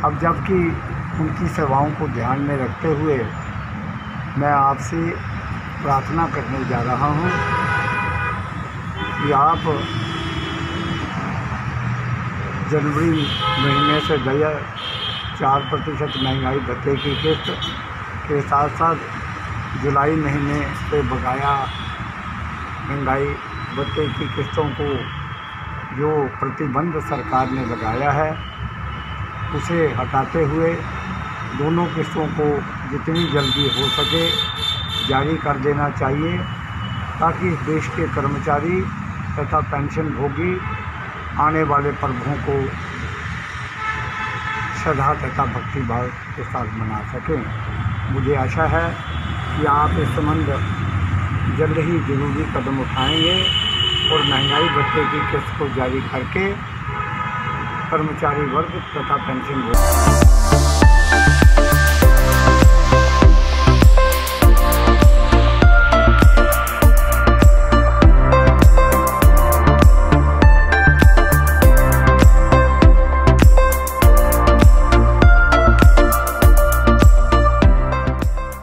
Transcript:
अब जबकि उनकी सेवाओं को ध्यान में रखते हुए मैं आपसे प्रार्थना करने जा रहा हूं कि आप जनवरी महीने से गया 4% महंगाई भत्ते की किस्त के साथ साथ जुलाई महीने से बकाया महंगाई भत्ते की किस्तों को जो प्रतिबंध सरकार ने लगाया है उसे हटाते हुए दोनों किस्तों को जितनी जल्दी हो सके जारी कर देना चाहिए, ताकि इस देश के कर्मचारी तथा पेंशनभोगी आने वाले पर्वों को श्रद्धा तथा भक्तिभाव के साथ मना सकें। मुझे आशा है कि आप इस संबंध जल्द ही ज़रूरी कदम उठाएंगे और महंगाई भत्ते की किस्त को जारी करके कर्मचारी वर्ग तथा पेंशनभोगी